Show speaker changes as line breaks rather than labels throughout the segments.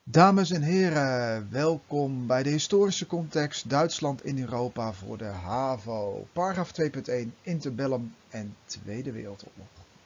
Dames en heren, welkom bij de historische context Duitsland in Europa voor de HAVO, paragraaf 2.1 Interbellum en Tweede Wereldoorlog.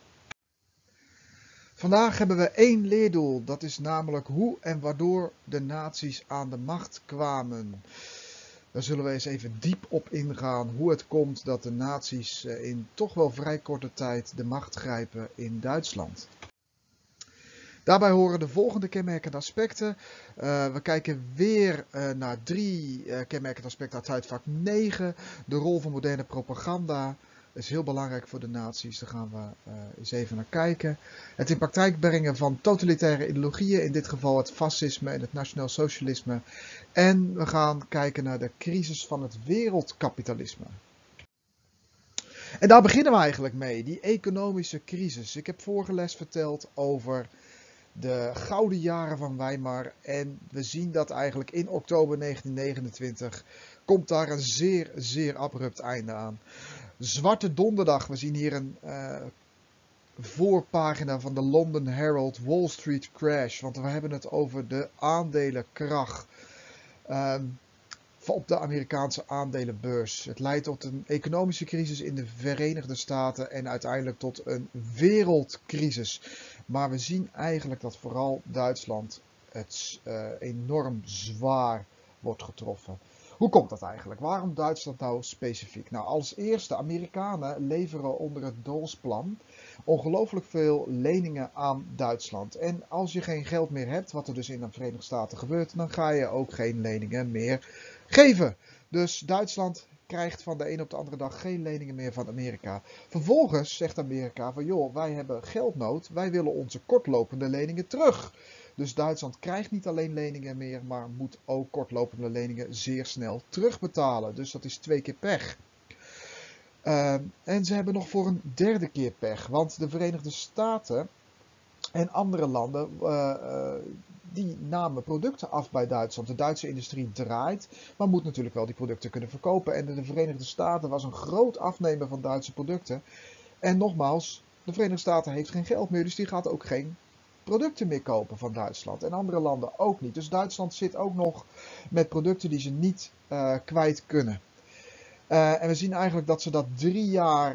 Vandaag hebben we één leerdoel, dat is namelijk hoe en waardoor de nazi's aan de macht kwamen. Daar zullen we eens even diep op ingaan hoe het komt dat de nazi's in toch wel vrij korte tijd de macht grijpen in Duitsland. Daarbij horen de volgende kenmerkende aspecten. We kijken weer naar drie kenmerkende aspecten uit Zuidvak 9. De rol van moderne propaganda is heel belangrijk voor de nazi's. Daar gaan we eens even naar kijken. Het in praktijk brengen van totalitaire ideologieën, in dit geval het fascisme en het nationaal socialisme. En we gaan kijken naar de crisis van het wereldkapitalisme. En daar beginnen we eigenlijk mee, die economische crisis. Ik heb vorige les verteld over de gouden jaren van Weimar en we zien dat eigenlijk in oktober 1929 komt daar een zeer abrupt einde aan. Zwarte donderdag, we zien hier een voorpagina van de London Herald Wall Street Crash, want we hebben het over de aandelenkrach op de Amerikaanse aandelenbeurs. Het leidt tot een economische crisis in de Verenigde Staten en uiteindelijk tot een wereldcrisis. Maar we zien eigenlijk dat vooral Duitsland het enorm zwaar wordt getroffen. Hoe komt dat eigenlijk? Waarom Duitsland nou specifiek? Nou, als eerste, de Amerikanen leveren onder het Dawes-plan ongelooflijk veel leningen aan Duitsland. En als je geen geld meer hebt, wat er dus in de Verenigde Staten gebeurt, dan ga je ook geen leningen meer geven. Dus Duitsland krijgt van de een op de andere dag geen leningen meer van Amerika. Vervolgens zegt Amerika van joh, wij hebben geldnood, wij willen onze kortlopende leningen terug. Dus Duitsland krijgt niet alleen leningen meer, maar moet ook kortlopende leningen zeer snel terugbetalen. Dus dat is 2 keer pech. En ze hebben nog voor een derde keer pech, want de Verenigde Staten en andere landen die namen producten af bij Duitsland. De Duitse industrie draait, maar moet natuurlijk wel die producten kunnen verkopen. En de Verenigde Staten was een groot afnemer van Duitse producten. En nogmaals, de Verenigde Staten heeft geen geld meer, dus die gaat ook geen producten meer kopen van Duitsland. En andere landen ook niet. Dus Duitsland zit ook nog met producten die ze niet kwijt kunnen. En we zien eigenlijk dat ze dat 3 jaar,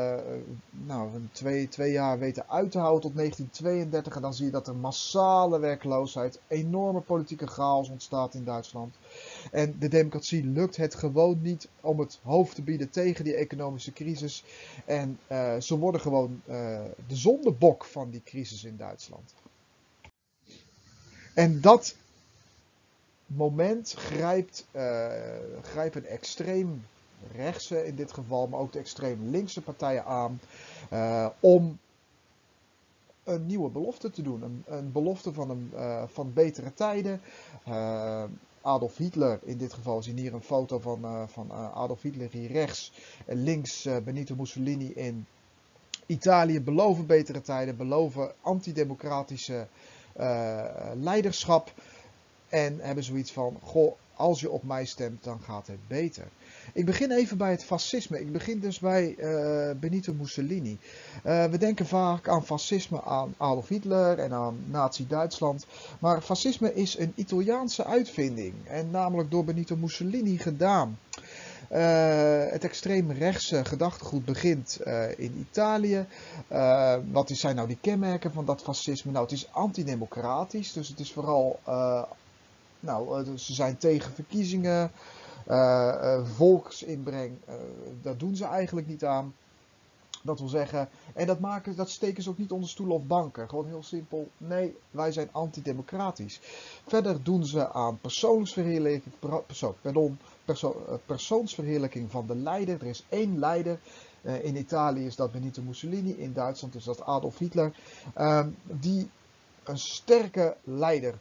twee jaar weten uit te houden tot 1932. En dan zie je dat er massale werkloosheid, enorme politieke chaos ontstaat in Duitsland. En de democratie lukt het gewoon niet om het hoofd te bieden tegen die economische crisis. En ze worden gewoon de zondebok van die crisis in Duitsland. En dat moment grijpen extreem rechtse in dit geval, maar ook de extreem linkse partijen aan om een nieuwe belofte te doen. Een belofte van betere tijden. Adolf Hitler, in dit geval zien hier een foto van Adolf Hitler hier rechts. En links Benito Mussolini in Italië beloven betere tijden, beloven antidemocratische leiderschap. En hebben zoiets van, goh, als je op mij stemt, dan gaat het beter. Ik begin even bij het fascisme. Ik begin dus bij Benito Mussolini. We denken vaak aan fascisme, aan Adolf Hitler en aan Nazi-Duitsland. Maar fascisme is een Italiaanse uitvinding. En namelijk door Benito Mussolini gedaan. Het extreem rechtse gedachtegoed begint in Italië. Wat zijn nou die kenmerken van dat fascisme? Nou, het is antidemocratisch. Dus het is vooral... ze zijn tegen verkiezingen, volksinbreng, dat doen ze eigenlijk niet aan. Dat wil zeggen, en dat steken ze ook niet onder stoelen of banken. Gewoon heel simpel, nee, wij zijn antidemocratisch. Verder doen ze aan persoonsverheerlijking van de leider. Er is één leider. In Italië is dat Benito Mussolini, in Duitsland is dat Adolf Hitler. Die een sterke leider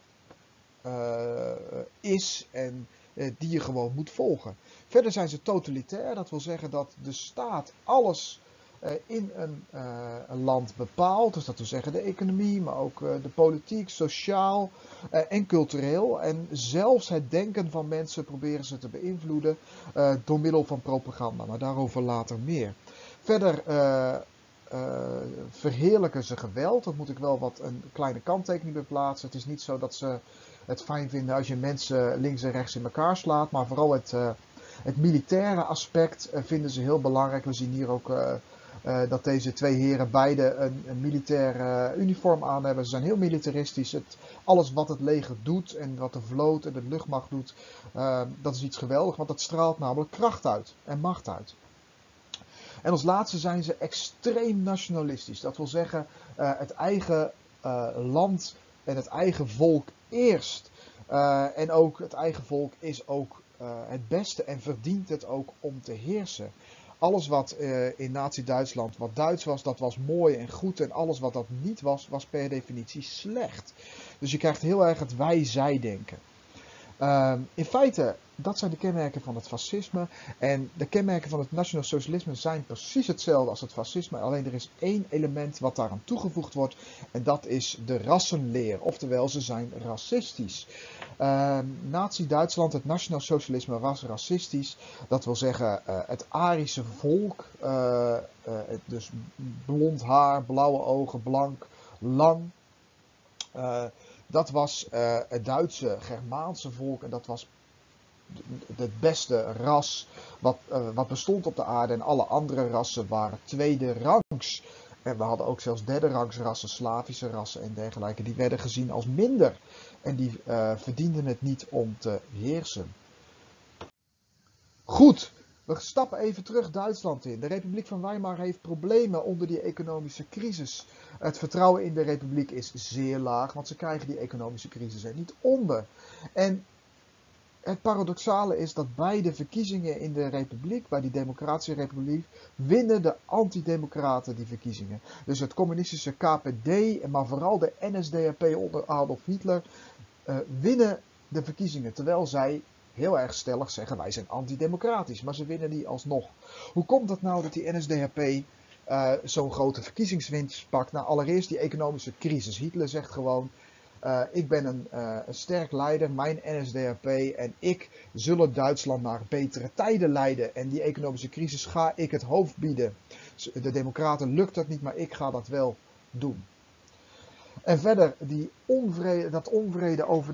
is en die je gewoon moet volgen. Verder zijn ze totalitair, dat wil zeggen dat de staat alles in een land bepaalt. Dus dat wil zeggen de economie, maar ook de politiek, sociaal en cultureel. En zelfs het denken van mensen proberen ze te beïnvloeden door middel van propaganda. Maar daarover later meer. Verder verheerlijken ze geweld. Dat moet ik wel wat een kleine kanttekening bij plaatsen. Het is niet zo dat ze het fijn vinden als je mensen links en rechts in elkaar slaat. Maar vooral het militaire aspect vinden ze heel belangrijk. We zien hier ook dat deze twee heren beide een militair uniform aan hebben. Ze zijn heel militaristisch. Alles wat het leger doet en wat de vloot en de luchtmacht doet, dat is iets geweldigs. Want dat straalt namelijk kracht uit en macht uit. En als laatste zijn ze extreem nationalistisch. Dat wil zeggen het eigen land en het eigen volk eerst. En ook het eigen volk is ook het beste en verdient het ook om te heersen. Alles wat in Nazi-Duitsland wat Duits was, dat was mooi en goed. En alles wat dat niet was, was per definitie slecht. Dus je krijgt heel erg het wij-zij-denken. In feite, dat zijn de kenmerken van het fascisme. En de kenmerken van het nationaal socialisme zijn precies hetzelfde als het fascisme. Alleen er is één element wat daaraan toegevoegd wordt. En dat is de rassenleer. Oftewel, ze zijn racistisch. Nazi-Duitsland, het nationaal socialisme, was racistisch. Dat wil zeggen, het Arische volk. Dus blond haar, blauwe ogen, blank, lang. Dat was het Duitse Germaanse volk en dat was het beste ras wat bestond op de aarde. En alle andere rassen waren tweede rangs. En we hadden ook zelfs derde rangs rassen, Slavische rassen en dergelijke. Die werden gezien als minder. En die verdienden het niet om te heersen. Goed, we stappen even terug Duitsland in. De Republiek van Weimar heeft problemen onder die economische crisis. Het vertrouwen in de Republiek is zeer laag, want ze krijgen die economische crisis er niet onder. En het paradoxale is dat bij de verkiezingen in de Republiek, bij die Democratische Republiek, winnen de antidemocraten die verkiezingen. Dus het communistische KPD, maar vooral de NSDAP onder Adolf Hitler, winnen de verkiezingen. Terwijl zij heel erg stellig zeggen, wij zijn antidemocratisch, maar ze winnen die alsnog. Hoe komt het nou dat die NSDAP zo'n grote verkiezingswinst pakt? Nou, allereerst die economische crisis. Hitler zegt gewoon, ik ben een sterk leider, mijn NSDAP en ik zullen Duitsland naar betere tijden leiden. En die economische crisis ga ik het hoofd bieden. De democraten lukt dat niet, maar ik ga dat wel doen. En verder, dat onvrede over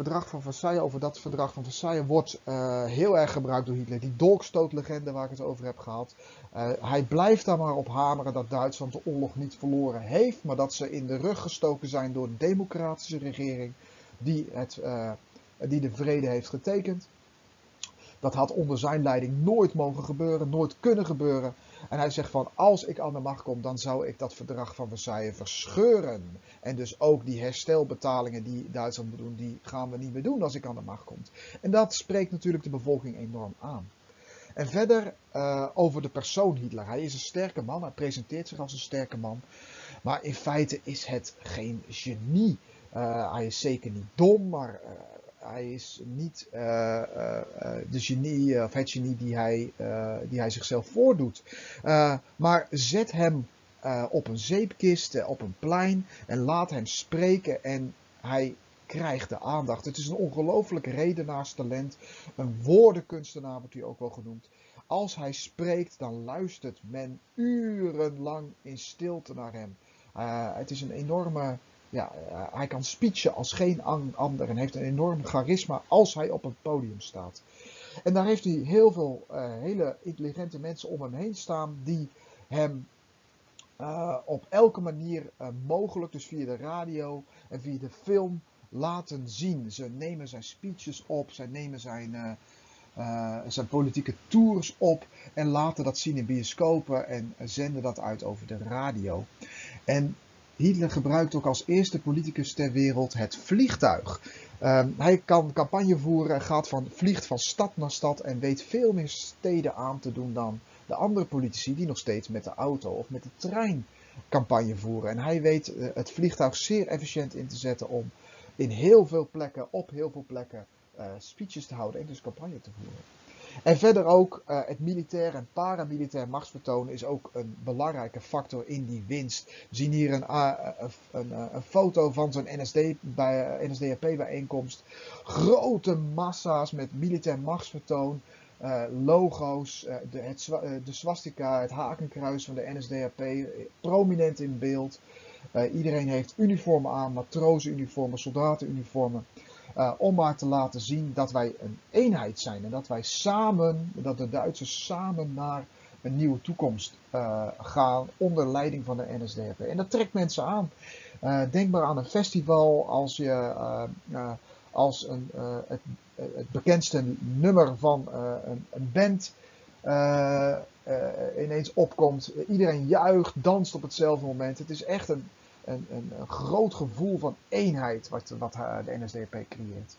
dat verdrag van Versailles wordt heel erg gebruikt door Hitler. Die dolkstootlegende waar ik het over heb gehad. Hij blijft daar maar op hameren dat Duitsland de oorlog niet verloren heeft, maar dat ze in de rug gestoken zijn door een democratische regering die de vrede heeft getekend. Dat had onder zijn leiding nooit mogen gebeuren, nooit kunnen gebeuren. En hij zegt van, als ik aan de macht kom, dan zou ik dat verdrag van Versailles verscheuren. En dus ook die herstelbetalingen die Duitsland moet doen, die gaan we niet meer doen als ik aan de macht kom. En dat spreekt natuurlijk de bevolking enorm aan. En verder over de persoon Hitler. Hij is een sterke man, hij presenteert zich als een sterke man. Maar in feite is het geen genie. Hij is zeker niet dom, maar hij is niet de genie of het genie die hij zichzelf voordoet. Maar zet hem op een zeepkist, op een plein en laat hem spreken en hij krijgt de aandacht. Het is een ongelooflijk redenaarstalent, een woordenkunstenaar wordt hij ook wel genoemd. Als hij spreekt, dan luistert men urenlang in stilte naar hem. Het is een enorme... Ja, hij kan speechen als geen ander en heeft een enorm charisma als hij op een podium staat. En daar heeft hij heel veel hele intelligente mensen om hem heen staan die hem op elke manier mogelijk, dus via de radio en via de film, laten zien. Ze nemen zijn speeches op, ze nemen zijn politieke tours op en laten dat zien in bioscopen en zenden dat uit over de radio. En Hitler gebruikt ook als eerste politicus ter wereld het vliegtuig. Hij kan campagne voeren, vliegt van stad naar stad en weet veel meer steden aan te doen dan de andere politici die nog steeds met de auto of met de trein campagne voeren. En hij weet het vliegtuig zeer efficiënt in te zetten om in heel veel plekken, op heel veel plekken speeches te houden en dus campagne te voeren. En verder ook het militair en paramilitair machtsvertoon is ook een belangrijke factor in die winst. We zien hier een foto van zo'n NSDAP bijeenkomst. Grote massa's met militair machtsvertoon. logo's, de swastika, het hakenkruis van de NSDAP, prominent in beeld. Iedereen heeft uniformen aan, matrozenuniformen, soldatenuniformen. Om maar te laten zien dat wij een eenheid zijn en dat wij samen, dat de Duitsers samen naar een nieuwe toekomst gaan onder leiding van de NSDAP. En dat trekt mensen aan. Denk maar aan een festival als het bekendste nummer van een band ineens opkomt. Iedereen juicht, danst op hetzelfde moment. Het is echt een groot gevoel van eenheid wat de NSDAP creëert.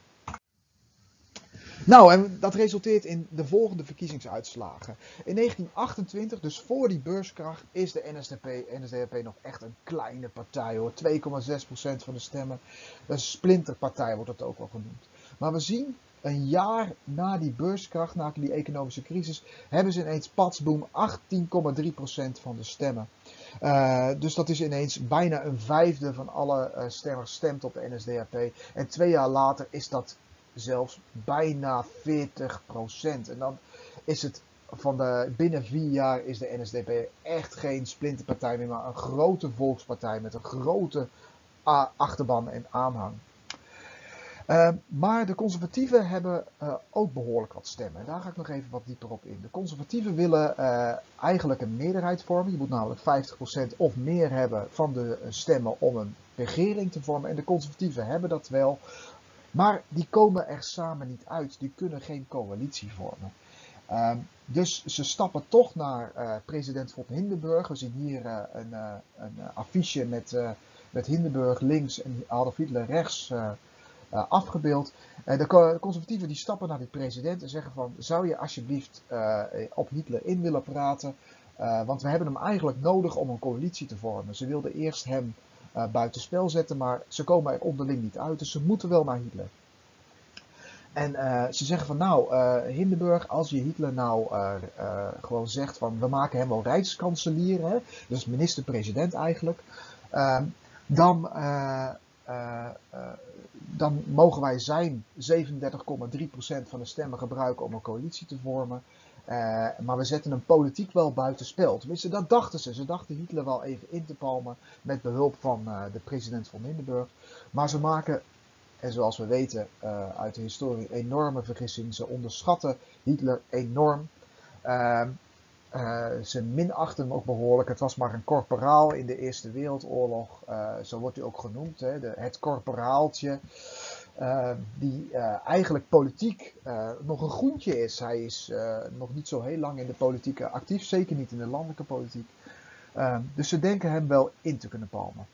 Nou, en dat resulteert in de volgende verkiezingsuitslagen. In 1928, dus voor die beurskracht, is de NSDAP nog echt een kleine partij hoor. 2,6% van de stemmen. Een splinterpartij wordt het ook wel genoemd. Maar we zien, een jaar na die beurskracht, na die economische crisis, hebben ze ineens patsboom 18,3% van de stemmen. Dus dat is ineens bijna een vijfde van alle stemmers stemt op de NSDAP. En 2 jaar later is dat zelfs bijna 40%. En dan is het binnen 4 jaar is de NSDAP echt geen splinterpartij meer, maar een grote volkspartij met een grote achterban en aanhang. Maar de conservatieven hebben ook behoorlijk wat stemmen. Daar ga ik nog even wat dieper op in. De conservatieven willen eigenlijk een meerderheid vormen. Je moet namelijk 50% of meer hebben van de stemmen om een regering te vormen. En de conservatieven hebben dat wel. Maar die komen er samen niet uit. Die kunnen geen coalitie vormen. Dus ze stappen toch naar president von Hindenburg. We zien hier een affiche met Hindenburg links en Adolf Hitler rechts afgebeeld. De conservatieven die stappen naar die president en zeggen van, zou je alsjeblieft op Hitler in willen praten? Want we hebben hem eigenlijk nodig om een coalitie te vormen. Ze wilden eerst hem buitenspel zetten, maar ze komen er onderling niet uit, dus ze moeten wel naar Hitler. En ze zeggen van nou, Hindenburg, als je Hitler nou gewoon zegt van we maken hem wel rijkskanselier, hè, dus minister-president eigenlijk, dan mogen wij zijn 37,3% van de stemmen gebruiken om een coalitie te vormen. Maar we zetten hem politiek wel buitenspel. Tenminste, dat dachten ze. Ze dachten Hitler wel even in te palmen met behulp van de president van Hindenburg. Maar ze maken, en zoals we weten uit de historie, enorme vergissing. Ze onderschatten Hitler enorm. Ze minachten hem ook behoorlijk. Het was maar een korporaal in de Eerste Wereldoorlog. Zo wordt hij ook genoemd. Hè? Het korporaaltje. Die eigenlijk politiek nog een groentje is. Hij is nog niet zo heel lang in de politiek actief. Zeker niet in de landelijke politiek. Dus ze denken hem wel in te kunnen palmen.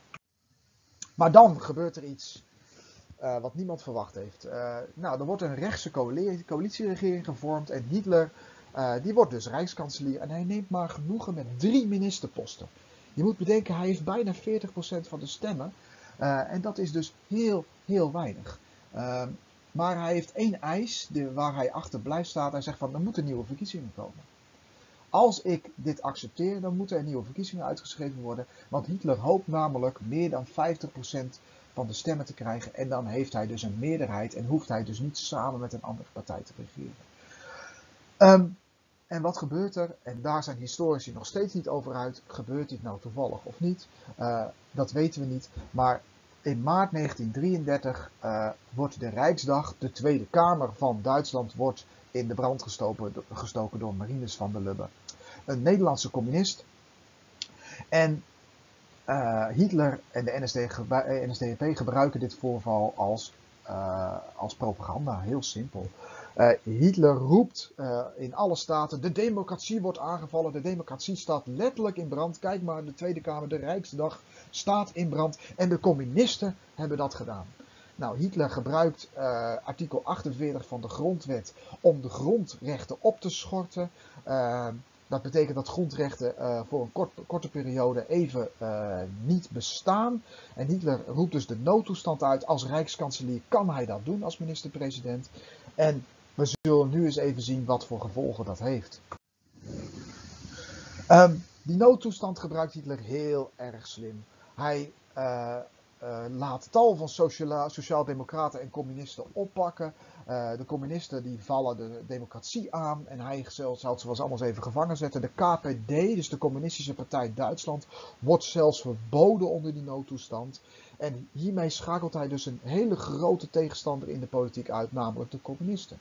Maar dan gebeurt er iets wat niemand verwacht heeft. Nou, er wordt een rechtse coalitieregering gevormd. En Hitler die wordt dus rijkskanselier. En hij neemt maar genoegen met 3 ministerposten. Je moet bedenken, hij heeft bijna 40% van de stemmen. En dat is dus heel weinig. Maar hij heeft 1 eis waar hij achter blijft staan. Hij zegt van, er moeten nieuwe verkiezingen komen. Als ik dit accepteer, dan moeten er nieuwe verkiezingen uitgeschreven worden. Want Hitler hoopt namelijk meer dan 50% van de stemmen te krijgen. En dan heeft hij dus een meerderheid en hoeft hij dus niet samen met een andere partij te regeren. En wat gebeurt er? En daar zijn historici nog steeds niet over uit. Gebeurt dit nou toevallig of niet? Dat weten we niet. Maar in maart 1933 wordt de Rijksdag, de Tweede Kamer van Duitsland, wordt in de brand gestoken door Marinus van der Lubbe. Een Nederlandse communist. En Hitler en de NSDAP gebruiken dit voorval als propaganda. Heel simpel. Hitler roept in alle staten, de democratie wordt aangevallen, de democratie staat letterlijk in brand. Kijk maar, de Tweede Kamer, de Rijksdag staat in brand. En de communisten hebben dat gedaan. Nou, Hitler gebruikt artikel 48 van de grondwet om de grondrechten op te schorten. Dat betekent dat grondrechten voor een korte periode even niet bestaan. En Hitler roept dus de noodtoestand uit. Als rijkskanselier kan hij dat doen als minister-president. En we zullen nu eens even zien wat voor gevolgen dat heeft. Die noodtoestand gebruikt Hitler heel erg slim. Hij laat tal van sociaal-democraten en communisten oppakken. De communisten die vallen de democratie aan en hij zal ze wel allemaal even gevangen zetten. De KPD, dus de Communistische Partij Duitsland, wordt zelfs verboden onder die noodtoestand. En hiermee schakelt hij dus een hele grote tegenstander in de politiek uit, namelijk de communisten.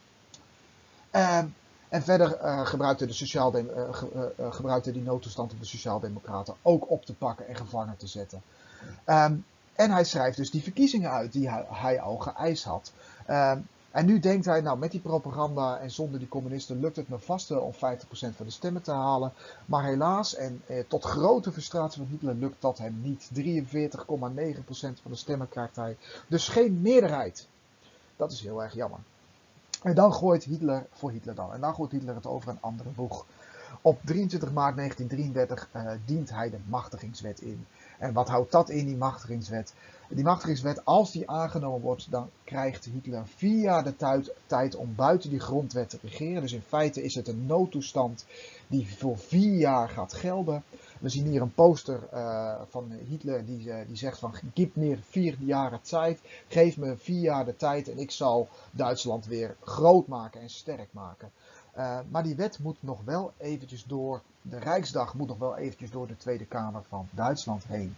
En verder gebruikte die noodtoestand om de sociaaldemocraten ook op te pakken en gevangen te zetten. En hij schrijft dus die verkiezingen uit die hij al geëist had. En nu denkt hij, nou met die propaganda en zonder die communisten lukt het me vast wel om 50% van de stemmen te halen. Maar helaas, en tot grote frustratie van Hitler lukt dat hem niet. 43,9% van de stemmen krijgt hij. Dus geen meerderheid. Dat is heel erg jammer. En dan gooit Hitler het over een andere boeg. Op 23 maart 1933 dient hij de machtigingswet in. En wat houdt dat in, die machtigingswet? Die machtigingswet, als die aangenomen wordt, dan krijgt Hitler 4 jaar de tijd om buiten die grondwet te regeren. Dus in feite is het een noodtoestand die voor 4 jaar gaat gelden. We zien hier een poster van Hitler die zegt van geef me 4 jaar tijd, geef me 4 jaar de tijd en ik zal Duitsland weer groot maken en sterk maken. Maar die wet moet nog wel eventjes door, de Rijksdag moet nog wel eventjes door de Tweede Kamer van Duitsland heen.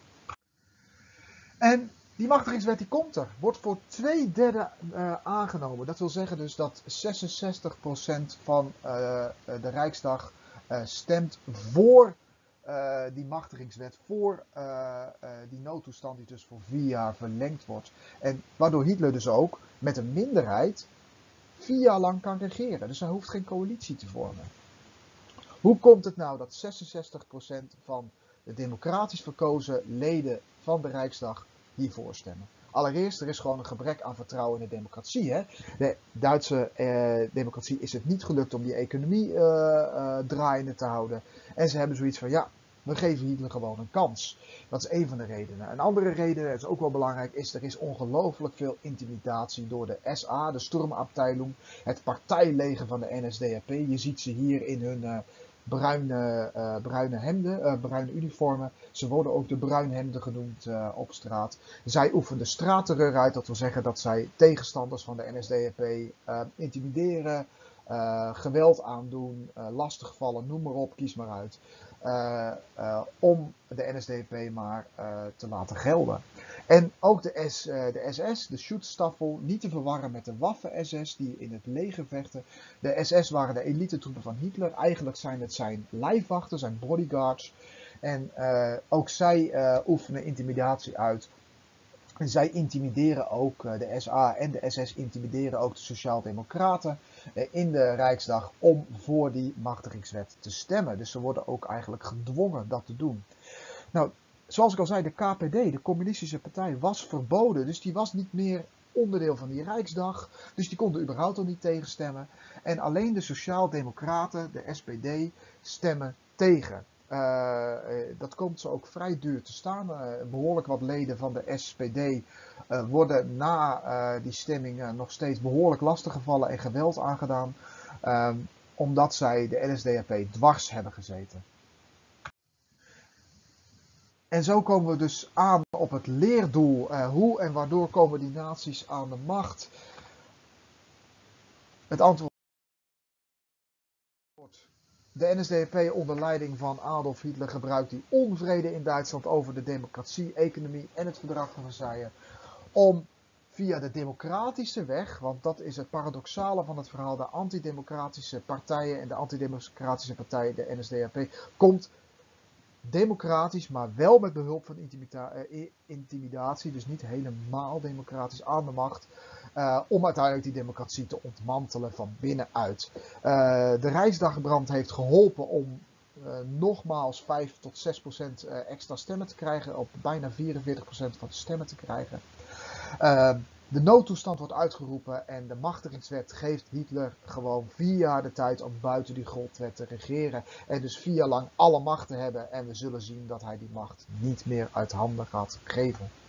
En die machtigingswet die komt er, wordt voor 2/3 aangenomen. Dat wil zeggen dus dat 66% van de Rijksdag stemt voor die machtigingswet, voor die noodtoestand die dus voor 4 jaar verlengd wordt. En waardoor Hitler dus ook met een minderheid 4 jaar lang kan regeren. Dus hij hoeft geen coalitie te vormen. Hoe komt het nou dat 66% van de democratisch verkozen leden van de Rijksdag hiervoor stemmen? Allereerst, er is gewoon een gebrek aan vertrouwen in de democratie. Hè? De Duitse democratie is het niet gelukt om die economie draaiende te houden. En ze hebben zoiets van, ja, we geven Hitler gewoon een kans. Dat is één van de redenen. Een andere reden, dat is ook wel belangrijk, is er is ongelooflijk veel intimidatie door de SA, de Sturmabteilung, het partijleger van de NSDAP. Je ziet ze hier in hun bruine hemden, bruine uniformen. Ze worden ook de bruinhemden genoemd op straat. Zij oefenen straatterreur uit, dat wil zeggen dat zij tegenstanders van de NSDAP intimideren, geweld aandoen, lastigvallen, noem maar op, kies maar uit. Om de NSDAP maar te laten gelden. En ook de SS, de Schutzstaffel, niet te verwarren met de Waffen-SS die in het leger vechten. De SS waren de elite-troepen van Hitler. Eigenlijk zijn het zijn lijfwachten, zijn bodyguards. En ook zij oefenen intimidatie uit. En zij intimideren ook, de SA en de SS intimideren ook de Sociaaldemocraten in de Rijksdag om voor die machtigingswet te stemmen. Dus ze worden ook eigenlijk gedwongen dat te doen. Nou, zoals ik al zei, de KPD, de Communistische Partij, was verboden. Dus die was niet meer onderdeel van die Rijksdag. Dus die konden überhaupt al niet tegenstemmen. En alleen de Sociaaldemocraten, de SPD, stemmen tegen. Dat komt ze ook vrij duur te staan. Behoorlijk wat leden van de SPD worden na die stemming nog steeds behoorlijk lastiggevallen en geweld aangedaan. Omdat zij de NSDAP dwars hebben gezeten. En zo komen we dus aan op het leerdoel. Hoe en waardoor komen die naties aan de macht? Het antwoord. De NSDAP onder leiding van Adolf Hitler gebruikt die onvrede in Duitsland over de democratie, economie en het verdrag van Versailles om via de democratische weg, want dat is het paradoxale van het verhaal, de antidemocratische partijen en de antidemocratische partij, de NSDAP, komt democratisch, maar wel met behulp van intimidatie, dus niet helemaal democratisch aan de macht, om uiteindelijk die democratie te ontmantelen van binnenuit. De Rijksdagbrand heeft geholpen om nogmaals 5 tot 6% extra stemmen te krijgen, op bijna 44% van de stemmen te krijgen. De noodtoestand wordt uitgeroepen en de machtigingswet geeft Hitler gewoon 4 jaar de tijd om buiten die grondwet te regeren. En dus 4 jaar lang alle macht te hebben en we zullen zien dat hij die macht niet meer uit handen gaat geven.